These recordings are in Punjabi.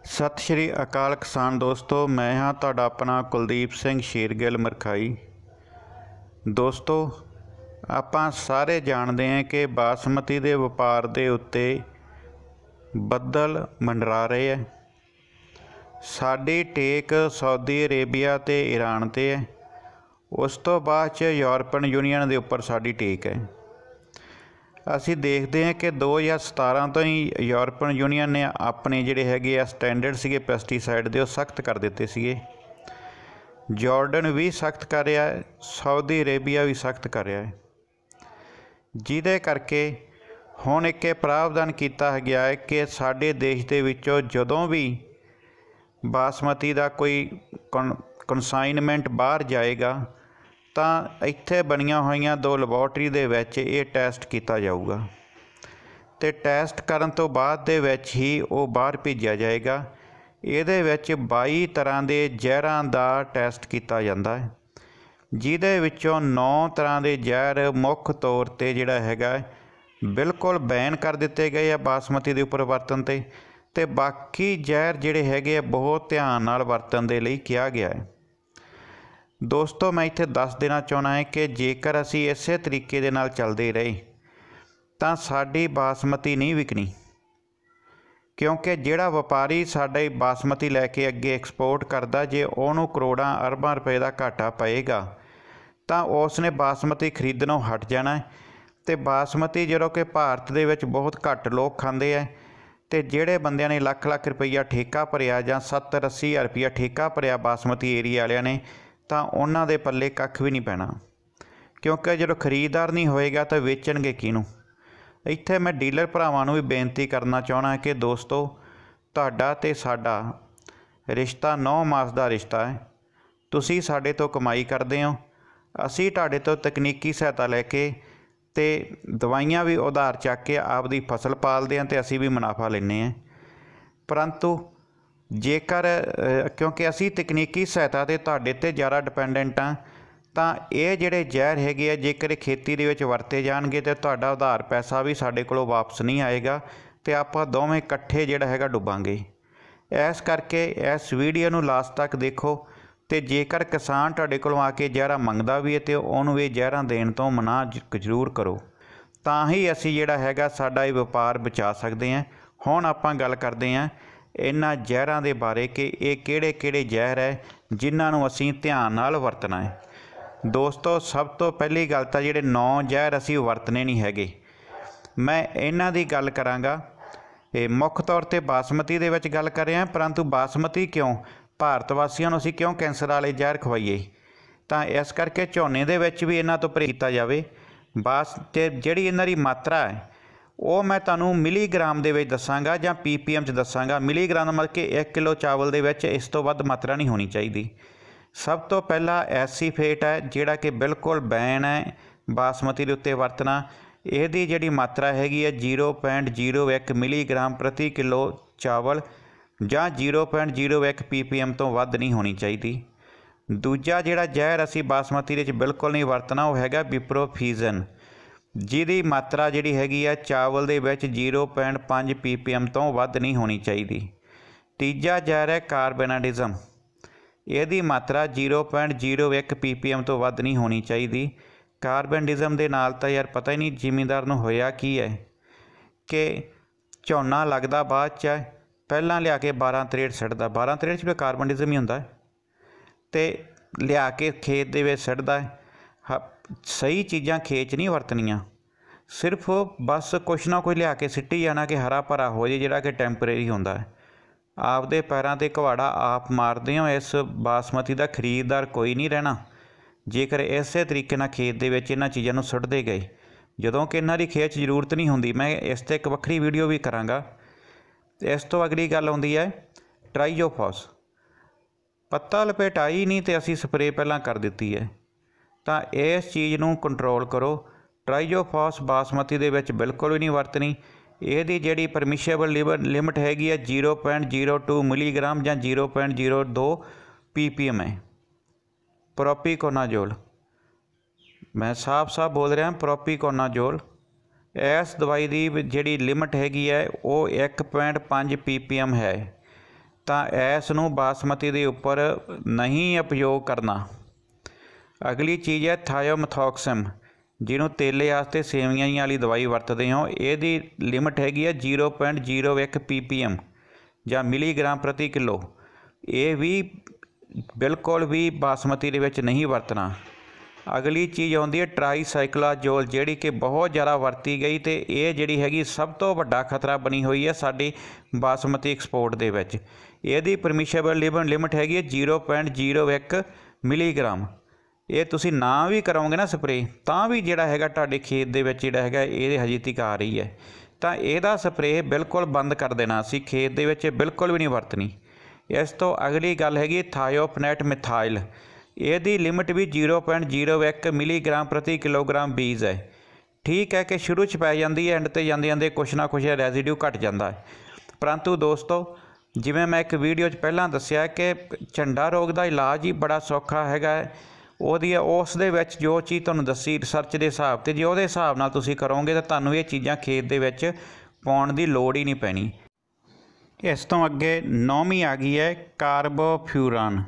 सत श्री अकाल किसान दोस्तों, मैं हाँ तुहाडा अपना कुलदीप सिंह शेर गिल मरखाई। दोस्तों, आपां सारे जानते हैं कि बासमती के व्यापार के उत्ते बदल मंडरा रहे हैं। साडी टेक सऊदी अरेबिया ते ईरान ते है, उस तो बाद च यूरोपीयन यूनीयन के उपर साडी टेक है। असी देखते हैं कि 2017 तो ही यूरोपीयन यूनीयन ने अपने जिहड़े हैगे आ स्टैंडर्ड सीगे पैसटीसाइड दे सख्त कर दिते सीगे। जॉर्डन भी सख्त कर रहा है, सऊदी अरेबिया भी सख्त कर रहा है, जिहदे करके हुण एक प्रावधान किया गया है कि साडे देश दे विचों जदों भी बासमती का कोई कंसाइनमेंट बाहर जाएगा ਤਾਂ ਇੱਥੇ ਬਣੀਆਂ ਹੋਈਆਂ 2 ਲੈਬੋਰਟਰੀ ਦੇ ਵਿੱਚ ਇਹ ਟੈਸਟ ਕੀਤਾ ਜਾਊਗਾ ਤੇ ਟੈਸਟ ਕਰਨ ਤੋਂ ਬਾਅਦ ਦੇ ਵਿੱਚ ਹੀ ਉਹ ਬਾਹਰ ਭੇਜਿਆ ਜਾਏਗਾ। ਇਹਦੇ ਵਿੱਚ 22 ਤਰ੍ਹਾਂ ਦੇ ਜ਼ਹਿਰਾਂ ਦਾ ਟੈਸਟ ਕੀਤਾ ਜਾਂਦਾ ਹੈ, ਜਿਹਦੇ ਵਿੱਚੋਂ 9 ਤਰ੍ਹਾਂ ਦੇ ਜ਼ਹਿਰ ਮੁੱਖ ਤੌਰ ਤੇ ਜਿਹੜਾ ਹੈਗਾ ਬਿਲਕੁਲ ਬੈਨ ਕਰ ਦਿੱਤੇ ਗਏ ਆ ਬਾਸਮਤੀ ਦੇ ਉੱਪਰ ਵਰਤਣ ਤੇ ਬਾਕੀ ਜ਼ਹਿਰ ਜਿਹੜੇ ਹੈਗੇ ਆ ਬਹੁਤ ਧਿਆਨ ਨਾਲ ਵਰਤਣ ਦੇ ਲਈ ਕਿਹਾ ਗਿਆ ਹੈ। दोस्तों, मैं इत्थे दस देना चाहना है कि जेकर असी इस तरीके दे नाल चलते रहे तो साडी बासमती नहीं विकनी, क्योंकि जिहड़ा व्यापारी साडी बासमती लैके अगे एक्सपोर्ट करता, जे उहनूं करोड़ां अरबां रुपए का घाटा पएगा तो उसने बासमती खरीदणों हट जाना है। तो बासमती जो कि भारत दे विच बहुत घट लोग खांदे है, तो जिहड़े बंदियां ने लख लख रुपया ठेका भरिया जां 70-80 हज़ार रुपया ठेका भरिया बासमती एरिया वालियां ने, तो उन्हां दे पल्ले कख भी नहीं पैना, क्योंकि जो खरीददार नहीं होएगा तो वेचणगे किहनूं। इत्थे मैं डीलर भरावां नूं भी बेनती करना चाहना कि दोस्तों, तुहाडा ते साडा रिश्ता 9 मास का रिश्ता है। तुसीं साडे तो कमाई करदे हो, असीं तुहाडे तो तकनीकी सहायता लैके ते दवाइयां भी उधार चक के आपदी फसल पालदे हां ते असीं भी मुनाफा लैंदे हां। परंतु जेकर क्योंकि असी तकनीकी सहायता ते तुहाडे ते ज़्यादा डिपेंडेंट हाँ, तो ये जिहड़े जहर हैगे आ जेकर खेती दे विच वरते जाणगे तो तुहाडा उधार पैसा भी साडे कोलों वापस नहीं आएगा, तो आपां दोवें इकट्ठे जिहड़ा हैगा डुबांगे। इस करके इस वीडियो नूं लास्ट तक देखो, तो जेकर किसान तुहाडे कोलों आके जहरां मंगदा भी है तो उहनूं ये जहरां देण तों मना जरूर करो, तां ही असी जिहड़ा हैगा साडा ये व्यापार बचा सकते हैं। हुण आपां गल करदे हां इन्हां ਜ਼ਹਿਰਾਂ ਦੇ बारे कि ये ਕਿਹੜੇ-ਕਿਹੜੇ ਜ਼ਹਿਰ है जिन्हां नूं असीं ध्यान नाल वरतना है। दोस्तों, सब तो पहली गल तां जिहड़े 9 ਜ਼ਹਿਰ असीं वरतने नहीं हैगे, मैं इन्हां दी गल करांगा। मुख तौर ते बासमती दे विच गल कर रहा, परंतु बासमती क्यों भारत वासियों नूं असीं क्यों कैंसर वाले ਜ਼ਹਿਰ खवाईए, तां इस करके झोने दे विच भी इन्हां तों परहेज़ कीता जावे। ते जिहड़ी इन्हां दी मात्रा है वो मैं तुहानूं मिलीग्राम दे विच दसांगा जां PPM च दसांगा। मिलीग्राम मतलब कि 1 किलो चावल दे विच इस तो वध मात्रा नहीं होनी चाहिए। सब तो पहला एसीफेट है जिहड़ा कि बिल्कुल बैन है बासमती दे उत्ते वरतना। इहदी जिहड़ी मात्रा हैगी है 0.01 मिलीग्राम प्रति किलो चावल जां 0.01 PPM तो वध नहीं होनी चाहिए। दूजा जिहड़ा ਜ਼ਹਿਰ असीं बासमती दे विच बिल्कुल नहीं वरतना वो हैगा बिप्रोफीजन, जिहदी मात्रा जिहड़ी हैगी है चावल दे विच 0.5 PPM तो वध नहीं होनी चाहिए। तीजा ਜ਼ਹਿਰ है कार्बेनाडिज्म, इहदी मात्रा 0.01 PPM तो वध नहीं होनी चाहिए। कार्बेनाडिज्म दे नाल तां यार पता ही नहीं जिमींदार नूं होया की है कि झोना लगदा बाद च पहलां लिया के 12-63 सड़दा, 12-63 च भी कार्बेनाडिज्म ही हुंदा ते लिया के खेत दे विच सड़दा है। सही चीज़ां खेत नहीं वरतनियां, सिर्फ बस कुछ ना कुछ लिया के सिट्टी जाना कि हरा भरा हो जाए, जिहड़ा कि टैंपरेरी होंदा है। आपदे पैरां ते कुहाड़ा आप मारदे हो, इस बासमती का खरीददार कोई नहीं रहना जेकर इस तरीके नाल खेत दे विच इन्हां चीज़ां नूं सुੱਟਦੇ गए, जदों कि इन्हां दी खेत 'ਚ जरूरत नहीं हुंदी। मैं इस ते एक वक्खरी वीडियो भी करांगा। इस तो अगली गल आउंदी है ट्राइजोफॉस। पत्ता लपेटाई नहीं तो असीं स्प्रे पहलां कर दित्ती है, तो इस चीज़ नूं कंट्रोल करो। ट्राइजोफॉस बासमती दे विच बिल्कुल भी नहीं वरतनी। इहदी जिहड़ी परमिशेबल लिमिट हैगी है 0.02 मिलीग्राम जां 0.02 PPM है। प्रोपीकोनाजोल, मैं साफ साफ बोल रहा, प्रोपीकोनाजोल इस दवाई की जिहड़ी लिमिट हैगी है वो 1.5 PPM है। ਤਾਂ ਇਸ ਨੂੰ ਬਾਸਮਤੀ ਦੇ ਉੱਪਰ ਨਹੀਂ ਉਪਯੋਗ ਕਰਨਾ। ਅਗਲੀ ਚੀਜ਼ ਹੈ ਥਾਇਓਮੈਥੋਕਸਿਮ, ਜਿਹਨੂੰ ਤੇਲੇ ਵਾਸਤੇ ਸੇਵੀਆਂ ਵਾਲੀ ਦਵਾਈ ਵਰਤਦੇ ਹੋ। ਇਹਦੀ ਲਿਮਟ ਹੈਗੀ ਹੈ 0.01 ppm ਜਾਂ ਮਿਲੀਗ੍ਰਾਮ ਪ੍ਰਤੀ ਕਿਲੋ। ਇਹ ਵੀ ਬਿਲਕੁਲ ਵੀ ਬਾਸਮਤੀ ਦੇ ਵਿੱਚ ਨਹੀਂ ਵਰਤਣਾ। ਅਗਲੀ ਚੀਜ਼ ਆਉਂਦੀ ਹੈ ਟ੍ਰਾਈਸਾਈਕਲਾਜੋਲ, ਜਿਹੜੀ ਕਿ ਬਹੁਤ ਜ਼ਿਆਦਾ ਵਰਤੀ ਗਈ ਅਤੇ ਇਹ ਜਿਹੜੀ ਹੈਗੀ ਸਭ ਤੋਂ ਵੱਡਾ ਖਤਰਾ ਬਣੀ ਹੋਈ ਹੈ ਸਾਡੀ ਬਾਸਮਤੀ ਐਕਸਪੋਰਟ ਦੇ ਵਿੱਚ। ਇਹਦੀ ਪਰਮਿਸ਼ੇਬਲ ਲਿਮਟ ਹੈਗੀ ਹੈ 0.01 ਮਿਲੀਗ੍ਰਾਮ। ਇਹ ਤੁਸੀਂ ਨਾ ਵੀ ਕਰੋਗੇ ਨਾ ਸਪਰੇਅ, ਤਾਂ ਵੀ ਜਿਹੜਾ ਹੈਗਾ ਤੁਹਾਡੇ ਖੇਤ ਦੇ ਵਿੱਚ ਜਿਹੜਾ ਹੈਗਾ ਇਹ ਹਜੇ ਤੱਕ ਆ ਰਹੀ ਹੈ, ਤਾਂ ਇਹਦਾ ਸਪਰੇਅ ਬਿਲਕੁਲ ਬੰਦ ਕਰ ਦੇਣਾ। ਅਸੀਂ ਖੇਤ ਦੇ ਵਿੱਚ ਬਿਲਕੁਲ ਵੀ ਨਹੀਂ ਵਰਤਣੀ। ਇਸ ਤੋਂ ਅਗਲੀ ਗੱਲ ਹੈਗੀ ਥਾਇਓਪਨੇਟ ਮਿਥਾਈਲ। ਇਹਦੀ ਲਿਮਟ ਵੀ 0.01 ਮਿਲੀਗ੍ਰਾਮ ਪ੍ਰਤੀ ਕਿਲੋਗ੍ਰਾਮ ਬੀਜ ਹੈ। ਠੀਕ ਹੈ ਕਿ ਸ਼ੁਰੂ 'ਚ ਪੈ ਜਾਂਦੀ ਹੈ, ਐਂਡ 'ਤੇ ਜਾਂਦੇ ਜਾਂਦੇ ਕੁਛ ਨਾ ਕੁਛ ਰੈਜ਼ੀਡਿਊ ਘਟ ਜਾਂਦਾ ਹੈ। ਪਰੰਤੂ ਦੋਸਤੋ, ਜਿਵੇਂ ਮੈਂ ਇੱਕ ਵੀਡੀਓ 'ਚ ਪਹਿਲਾਂ ਦੱਸਿਆ ਕਿ ਝੰਡਾ ਰੋਗ ਦਾ ਇਲਾਜ ਹੀ ਬੜਾ ਸੌਖਾ ਹੈਗਾ ਹੈ। ਉਸ ਦੇ ਵਿੱਚ ਜੋ ਚੀਜ਼ ਤੁਹਾਨੂੰ ਦੱਸੀ ਰਿਸਰਚ ਦੇ ਹਿਸਾਬ 'ਤੇ, ਜੇ ਉਹਦੇ ਹਿਸਾਬ ਨਾਲ ਤੁਸੀਂ ਕਰੋਗੇ ਤਾਂ ਤੁਹਾਨੂੰ ਇਹ ਚੀਜ਼ਾਂ ਖੇਤ ਦੇ ਵਿੱਚ ਪਾਉਣ ਦੀ ਲੋੜ ਹੀ ਨਹੀਂ ਪੈਣੀ। ਇਸ ਤੋਂ ਅੱਗੇ 9ਵੀਂ ਆ ਗਈ ਹੈ ਕਾਰਬੋਫਿਊਰਾਨ।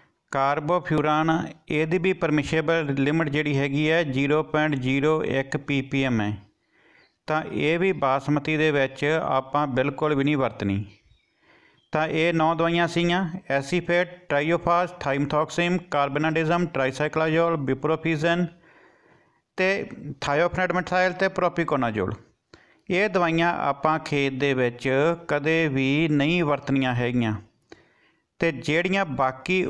ਇਹਦੀ ਵੀ ਪਰਮਿਸ਼ੇਬਲ ਲਿਮਟ ਜਿਹੜੀ ਹੈਗੀ ਹੈ 0.01 ppm ਹੈ। ਤਾਂ ਇਹ ਵੀ ਬਾਸਮਤੀ ਦੇ ਵਿੱਚ ਆਪਾਂ ਬਿਲਕੁਲ ਵੀ ਨਹੀਂ ਵਰਤਣੀ। ਤਾਂ ਇਹ 9 ਦਵਾਈਆਂ ਸੀਗੀਆਂ: ਐਸੀਫੇਟ, ਟ੍ਰਾਈਓਫਾਸ, ਥਾਈਮਥੋਕਸਿਮ, ਕਾਰਬਨਾਡਿਜ਼ਮ, ਟ੍ਰਾਈਸਾਈਕਲਾਜੋਲ, ਬਿਪਰੋਫੀਜ਼ਨ ਅਤੇ ਥਾਇਓਫਨੇਟ ਮਿਥਾਈਲ ਅਤੇ ਪ੍ਰੋਪੀਕੋਨਾਜੋਲ। ਇਹ ਦਵਾਈਆਂ ਆਪਾਂ ਖੇਤ ਦੇ ਵਿੱਚ ਕਦੇ ਵੀ ਨਹੀਂ ਵਰਤਣੀਆਂ ਹੈਗੀਆਂ। ਅਤੇ ਜਿਹੜੀਆਂ ਬਾਕੀ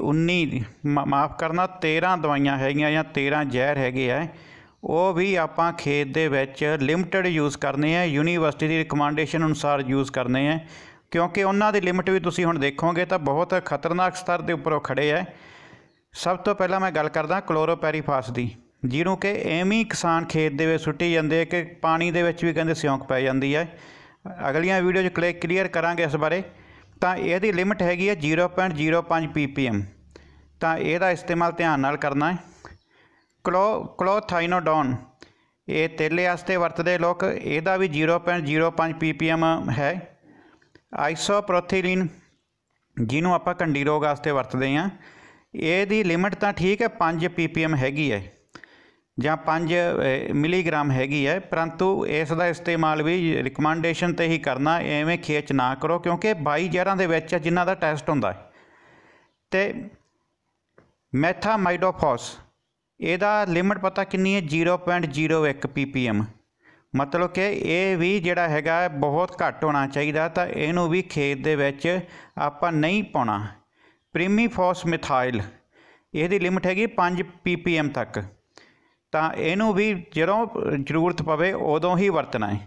13 ਦਵਾਈਆਂ ਹੈਗੀਆਂ ਜਾਂ 13 ਜ਼ਹਿਰ ਹੈਗੇ ਆ, ਉਹ ਵੀ ਆਪਾਂ ਖੇਤ ਦੇ ਵਿੱਚ ਲਿਮਟਿਡ ਯੂਜ਼ ਕਰਨੇ ਆ, ਯੂਨੀਵਰਸਿਟੀ ਦੀ ਰਿਕਮੈਂਡੇਸ਼ਨ ਅਨੁਸਾਰ ਯੂਜ਼ ਕਰਨੇ ਆ, ਕਿਉਂਕਿ ਉਹਨਾਂ ਦੀ ਲਿਮਟ ਵੀ ਤੁਸੀਂ ਹੁਣ ਦੇਖੋਗੇ ਤਾਂ ਬਹੁਤ ਖਤਰਨਾਕ ਸਤਰ ਦੇ ਉੱਪਰ ਉਹ ਖੜ੍ਹੇ ਹੈ। ਸਭ ਤੋਂ ਪਹਿਲਾਂ ਮੈਂ ਗੱਲ ਕਰਦਾ ਕਲੋਰੋਪੈਰੀਫਾਸ ਦੀ, ਜਿਹਨੂੰ ਕਿ ਐਵੇਂ ਹੀ ਕਿਸਾਨ ਖੇਤ ਦੇ ਵਿੱਚ ਸੁੱਟੀ ਜਾਂਦੇ ਕਿ ਪਾਣੀ ਦੇ ਵਿੱਚ ਵੀ ਕਹਿੰਦੇ ਸਿਉਂਕ ਪੈ ਜਾਂਦੀ ਹੈ। ਅਗਲੀਆਂ ਵੀਡੀਓ 'ਚ ਕਲੀਅਰ ਕਰਾਂਗੇ ਇਸ ਬਾਰੇ। ਤਾਂ ਇਹਦੀ ਲਿਮਟ ਹੈਗੀ ਹੈ 0.05 ppm। ਤਾਂ ਇਹਦਾ ਇਸਤੇਮਾਲ ਧਿਆਨ ਨਾਲ ਕਰਨਾ ਹੈ। ਕਲੋਥਾਈਨੋਡੋਨ, ਇਹ ਤੇਲੇ ਵਾਸਤੇ ਵਰਤਦੇ ਲੋਕ, ਇਹਦਾ ਵੀ 0.05 ppm ਹੈ। ਆਈਸੋਪ੍ਰੋਥੀਲੀਨ, ਜਿਹਨੂੰ ਆਪਾਂ ਕੰਡੀ ਰੋਗ ਵਾਸਤੇ ਵਰਤਦੇ ਹਾਂ, ਇਹਦੀ ਲਿਮਟ ਤਾਂ ਠੀਕ ਹੈ 5 ppm ਹੈਗੀ ਹੈ ਜਾਂ 5 ਮਿਲੀਗ੍ਰਾਮ ਹੈਗੀ ਹੈ, ਪਰੰਤੂ ਇਸ ਦਾ ਇਸਤੇਮਾਲ ਵੀ ਰਿਕਮੈਂਡੇਸ਼ਨ 'ਤੇ ਹੀ ਕਰਨਾ, ਐਵੇਂ ਖੇਚ ਨਾ ਕਰੋ, ਕਿਉਂਕਿ 22 ਜ਼ਹਿਰਾਂ ਦੇ ਵਿੱਚ ਜਿਨ੍ਹਾਂ ਦਾ ਟੈਸਟ ਹੁੰਦਾ ਹੈ। ਅਤੇ ਮੈਥਾਮਾਈਡੋਫੋਸ, ਇਹਦਾ ਲਿਮਟ ਪਤਾ ਕਿੰਨੀ ਹੈ? 0.01 ppm। ਮਤਲਬ ਕਿ ਇਹ ਵੀ ਜਿਹੜਾ ਹੈਗਾ ਬਹੁਤ ਘੱਟ ਹੋਣਾ ਚਾਹੀਦਾ, ਤਾਂ ਇਹਨੂੰ ਵੀ ਖੇਤ ਦੇ ਵਿੱਚ ਆਪਾਂ ਨਹੀਂ ਪਾਉਣਾ। ਪ੍ਰੀਮੀਫੋਸ ਮਿਥਾਈਲ, ਇਹਦੀ ਲਿਮਟ ਹੈਗੀ 5 ppm ਤੱਕ। ਤਾਂ ਇਹਨੂੰ ਵੀ ਜਦੋਂ ਜ਼ਰੂਰਤ ਪਵੇ ਉਦੋਂ ਹੀ ਵਰਤਣਾ ਹੈ।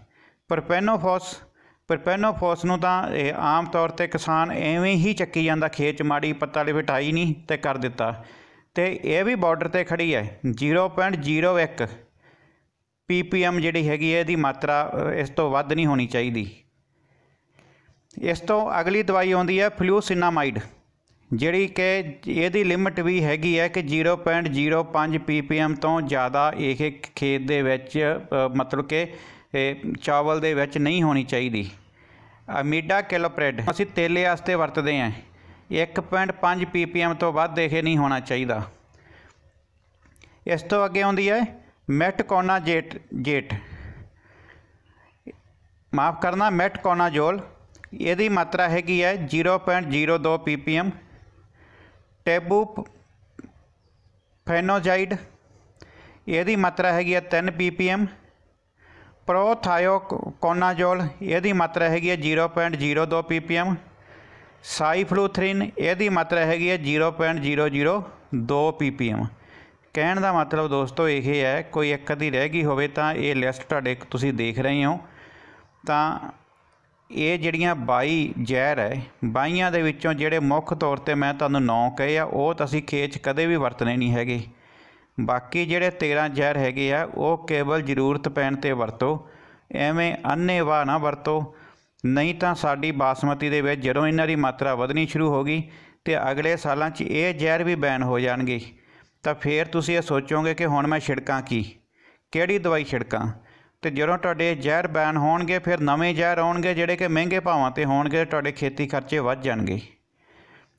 ਪ੍ਰਪੈਨੋਫੋਸ ਨੂੰ ਤਾਂ ਇਹ ਆਮ ਤੌਰ 'ਤੇ ਕਿਸਾਨ ਐਵੇਂ ਹੀ ਚੱਕੀ ਜਾਂਦਾ ਖੇਤ 'ਚ, ਮਾੜੀ ਪੱਤਾ ਲਿਫਟ ਆਈ ਨਹੀਂ ਅਤੇ ਕਰ ਦਿੱਤਾ। ਅਤੇ ਇਹ ਵੀ ਬਾਰਡਰ 'ਤੇ ਖੜੀ ਹੈ। 0.01 ppm ਜਿਹੜੀ ਹੈਗੀ ਹੈ ਇਹਦੀ ਮਾਤਰਾ, ਇਸ ਤੋਂ ਵੱਧ ਨਹੀਂ ਹੋਣੀ ਚਾਹੀਦੀ। ਇਸ ਤੋਂ ਅਗਲੀ ਦਵਾਈ ਆਉਂਦੀ ਹੈ ਫਲੂਸਿਨਾਮਾਈਡ, ਜਿਹੜੀ ਕਿ ਇਹਦੀ ਲਿਮਟ ਵੀ ਹੈਗੀ ਹੈ ਕਿ 0.05 ppm ਤੋਂ ਜ਼ਿਆਦਾ ਇਹ ਖੇਤ ਦੇ ਵਿੱਚ ਮਤਲਬ ਕਿ ਚਾਵਲ ਦੇ ਵਿੱਚ ਨਹੀਂ ਹੋਣੀ ਚਾਹੀਦੀ। ਅਮੀਡਾ ਕੈਲੋਪ੍ਰਿਡ ਅਸੀਂ ਤੇਲੇ ਵਾਸਤੇ ਵਰਤਦੇ ਹਾਂ, 1.5 ppm ਤੋਂ ਵੱਧ ਇਹ ਨਹੀਂ ਹੋਣਾ ਚਾਹੀਦਾ। ਇਸ ਤੋਂ ਅੱਗੇ ਆਉਂਦੀ ਹੈ ਮੈਟਕੋਨਾਜੋਲ, ਇਹਦੀ ਮਾਤਰਾ ਹੈਗੀ ਹੈ 0.02 ppm। ਟੈਬੂਫੈਨੋਜ਼ਾਈਡ, ਇਹਦੀ ਮਾਤਰਾ ਹੈਗੀ ਹੈ 3 ppm। ਪ੍ਰੋਥਾਇਓਕੋਨਾਜੋਲ, ਇਹਦੀ ਮਾਤਰਾ ਹੈਗੀ ਹੈ 0.02 ppm। ਸਾਈਫਲੂਥਰੀਨ, ਇਹਦੀ ਮਾਤਰਾ ਹੈਗੀ ਹੈ 0.002 ppm। ਕਹਿਣ ਦਾ ਮਤਲਬ ਦੋਸਤੋ ਇਹ ਹੈ, ਕੋਈ ਇੱਕ ਅੱਧੀ ਰਹਿ ਗਈ ਹੋਵੇ ਤਾਂ ਇਹ ਲਿਸਟ ਤੁਹਾਡੇ ਤੁਸੀਂ ਦੇਖ ਰਹੇ ਹੋ, ਤਾਂ ਇਹ ਜਿਹੜੀਆਂ 22 ਜ਼ਹਿਰ ਹੈ, 22 ਦੇ ਵਿੱਚੋਂ ਜਿਹੜੇ ਮੁੱਖ ਤੌਰ 'ਤੇ ਮੈਂ ਤੁਹਾਨੂੰ 9 ਕਹੇ ਆ, ਉਹ ਤਾਂ ਅਸੀਂ ਖੇਤ 'ਚ ਕਦੇ ਵੀ ਵਰਤਣੇ ਨਹੀਂ ਹੈਗੇ। ਬਾਕੀ ਜਿਹੜੇ 13 ਜ਼ਹਿਰ ਹੈਗੇ ਆ, ਉਹ ਕੇਵਲ ਜ਼ਰੂਰਤ ਪੈਣ 'ਤੇ ਵਰਤੋ, ਐਵੇਂ ਅੰਨ੍ਹੇਵਾਹ ਨਾ ਵਰਤੋ। ਨਹੀਂ ਤਾਂ ਸਾਡੀ ਬਾਸਮਤੀ ਦੇ ਵਿੱਚ ਜਦੋਂ ਇਹਨਾਂ ਦੀ ਮਾਤਰਾ ਵਧਣੀ ਸ਼ੁਰੂ ਹੋ ਗਈ ਅਤੇ ਅਗਲੇ ਸਾਲਾਂ 'ਚ ਇਹ ਜ਼ਹਿਰ ਵੀ ਬੈਨ ਹੋ ਜਾਣਗੇ, ਤਾਂ ਫਿਰ ਤੁਸੀਂ ਇਹ ਸੋਚੋਗੇ ਕਿ ਹੁਣ ਮੈਂ ਛਿੜਕਾਂ ਕਿਹੜੀ ਦਵਾਈ ਛਿੜਕਾਂ। ਅਤੇ ਜਦੋਂ ਤੁਹਾਡੇ ਜ਼ਹਿਰ ਬੈਨ ਹੋਣਗੇ, ਫਿਰ ਨਵੇਂ ਜ਼ਹਿਰ ਆਉਣਗੇ ਜਿਹੜੇ ਕਿ ਮਹਿੰਗੇ ਭਾਵਾਂ 'ਤੇ ਹੋਣਗੇ, ਤੁਹਾਡੇ ਖੇਤੀ ਖਰਚੇ ਵੱਧ ਜਾਣਗੇ।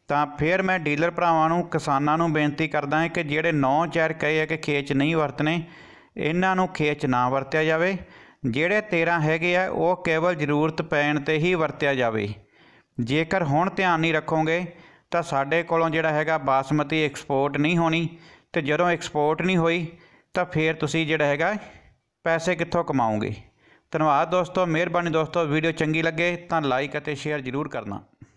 ਤਾਂ ਫਿਰ ਮੈਂ ਡੀਲਰ ਭਰਾਵਾਂ ਨੂੰ ਕਿਸਾਨਾਂ ਨੂੰ ਬੇਨਤੀ ਕਰਦਾ ਹਾਂ ਕਿ ਜਿਹੜੇ 9 ਕਹੇ ਆ ਕਿ ਖੇਤ 'ਚ ਨਹੀਂ ਵਰਤਣੇ, ਇਹਨਾਂ ਨੂੰ ਖੇਤ 'ਚ ਨਾ ਵਰਤਿਆ ਜਾਵੇ। ਜਿਹੜੇ 13 ਹੈਗੇ ਆ ਉਹ ਕੇਵਲ ਜ਼ਰੂਰਤ ਪੈਣ 'ਤੇ ਹੀ ਵਰਤਿਆ ਜਾਵੇ। ਜੇਕਰ ਹੁਣ ਧਿਆਨ ਨਹੀਂ ਰੱਖੋਗੇ ਤਾਂ ਸਾਡੇ ਕੋਲੋਂ ਜਿਹੜਾ ਹੈਗਾ ਬਾਸਮਤੀ ਐਕਸਪੋਰਟ ਨਹੀਂ ਹੋਣੀ, ਅਤੇ ਜਦੋਂ ਐਕਸਪੋਰਟ ਨਹੀਂ ਹੋਈ ਤਾਂ ਫਿਰ ਤੁਸੀਂ ਜਿਹੜਾ ਹੈਗਾ ਪੈਸੇ ਕਿੱਥੋਂ ਕਮਾਓਗੇ। ਧੰਨਵਾਦ ਦੋਸਤੋ, ਮਿਹਰਬਾਨੀ ਦੋਸਤੋ। ਵੀਡੀਓ ਚੰਗੀ ਲੱਗੇ ਤਾਂ ਲਾਈਕ ਅਤੇ ਸ਼ੇਅਰ ਜ਼ਰੂਰ ਕਰਨਾ।